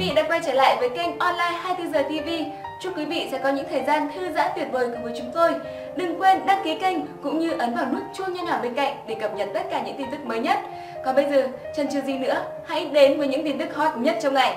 vị đã quay trở lại với kênh Online 24 giờ TV. Chúc quý vị sẽ có những thời gian thư giãn tuyệt vời cùng với chúng tôi. Đừng quên đăng ký kênh cũng như ấn vào nút chuông nho nhỏ bên cạnh để cập nhật tất cả những tin tức mới nhất. Còn bây giờ, chần chừ gì nữa, hãy đến với những tin tức hot nhất trong ngày.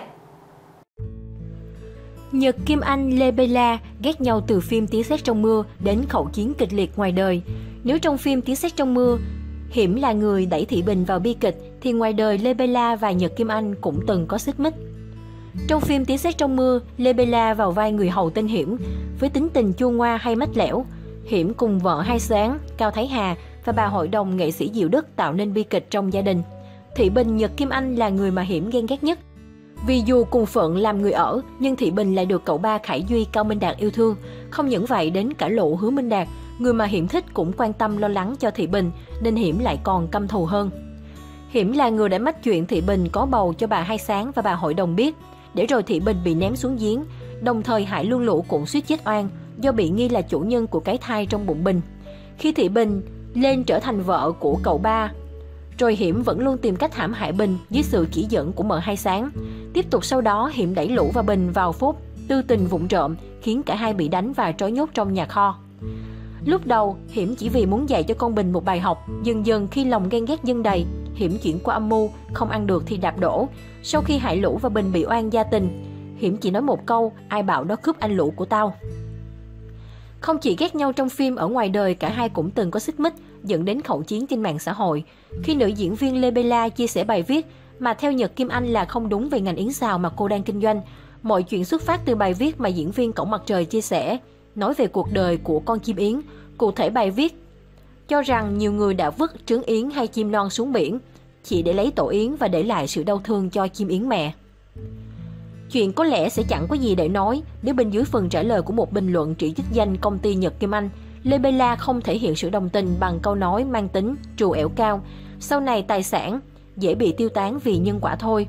Nhật Kim Anh, Lê Bella ghét nhau từ phim Tiếng Sét Trong Mưa đến khẩu chiến kịch liệt ngoài đời. Nếu trong phim Tiếng Sét Trong Mưa, Hiểm là người đẩy Thị Bình vào bi kịch, thì ngoài đời Lê Bella và Nhật Kim Anh cũng từng có xích mích. Trong phim Tiếng Sét Trong Mưa, Lê Bella vào vai người hầu tên Hiểm, với tính tình chua ngoa hay mách lẻo. Hiểm cùng vợ Hai Sáng, Cao Thái Hà và bà hội đồng nghệ sĩ Diệu Đức tạo nên bi kịch trong gia đình. Thị Bình, Nhật Kim Anh là người mà Hiểm ghen ghét nhất. Vì dù cùng phận làm người ở, nhưng Thị Bình lại được cậu ba Khải Duy Cao Minh Đạt yêu thương. Không những vậy, đến cả Lộ Hứa Minh Đạt, người mà Hiểm thích cũng quan tâm lo lắng cho Thị Bình, nên Hiểm lại còn căm thù hơn. Hiểm là người đã mách chuyện Thị Bình có bầu cho bà Hai Sáng và bà hội đồng biết, để rồi Thị Bình bị ném xuống giếng. Đồng thời Hải Luân Lũ cũng suýt chết oan do bị nghi là chủ nhân của cái thai trong bụng Bình. Khi Thị Bình lên trở thành vợ của cậu ba, rồi Hiểm vẫn luôn tìm cách hãm hại Bình dưới sự chỉ dẫn của mợ Hai Sáng. Tiếp tục sau đó, Hiểm đẩy Lũ và Bình vào phốt tư tình vụng trộm, khiến cả hai bị đánh và trói nhốt trong nhà kho. Lúc đầu, Hiểm chỉ vì muốn dạy cho con Bình một bài học. Dần dần khi lòng ghen ghét dâng đầy, Hiểm chuyển qua âm mưu, không ăn được thì đạp đổ. Sau khi hại Lũ và Bình bị oan gia tình, Hiểm chỉ nói một câu: ai bảo nó cướp anh Lũ của tao. Không chỉ ghét nhau trong phim, ở ngoài đời cả hai cũng từng có xích mích, dẫn đến khẩu chiến trên mạng xã hội. Khi nữ diễn viên Lê Bella chia sẻ bài viết mà theo Nhật Kim Anh là không đúng về ngành yến xào mà cô đang kinh doanh. Mọi chuyện xuất phát từ bài viết mà diễn viên Cổng Mặt Trời chia sẻ, nói về cuộc đời của con chim yến. Cụ thể bài viết cho rằng nhiều người đã vứt trứng yến hay chim non xuống biển chỉ để lấy tổ yến và để lại sự đau thương cho chim yến mẹ. Chuyện có lẽ sẽ chẳng có gì để nói nếu bên dưới phần trả lời của một bình luận chỉ đích danh công ty Nhật Kim Anh, Lê Bella không thể hiện sự đồng tình bằng câu nói mang tính trù ẻo cao: sau này tài sản dễ bị tiêu tán vì nhân quả thôi.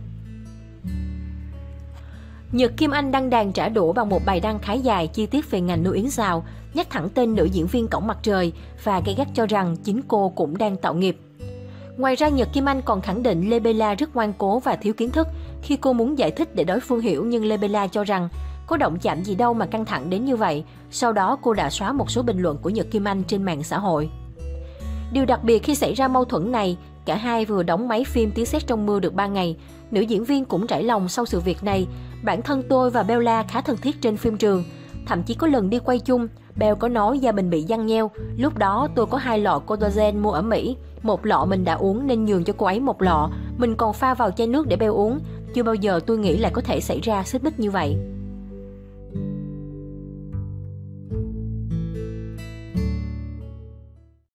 Nhật Kim Anh đăng đàn trả đũa bằng một bài đăng khá dài chi tiết về ngành nuôi yến xào, nhắc thẳng tên nữ diễn viên Cổng Mặt Trời và gay gắt cho rằng chính cô cũng đang tạo nghiệp. Ngoài ra, Nhật Kim Anh còn khẳng định Lê Bella rất ngoan cố và thiếu kiến thức khi cô muốn giải thích để đối phương hiểu, nhưng Lê Bella cho rằng có động chạm gì đâu mà căng thẳng đến như vậy. Sau đó cô đã xóa một số bình luận của Nhật Kim Anh trên mạng xã hội. Điều đặc biệt khi xảy ra mâu thuẫn này, cả hai vừa đóng máy phim Tiếng Sét Trong Mưa được 3 ngày. Nữ diễn viên cũng trải lòng sau sự việc này: bản thân tôi và Bella khá thân thiết trên phim trường. Thậm chí có lần đi quay chung, Bell có nói da mình bị giăng nheo. Lúc đó tôi có 2 lọ collagen mua ở Mỹ. Một lọ mình đã uống nên nhường cho cô ấy một lọ. Mình còn pha vào chai nước để Bell uống. Chưa bao giờ tôi nghĩ lại có thể xảy ra xích mích như vậy.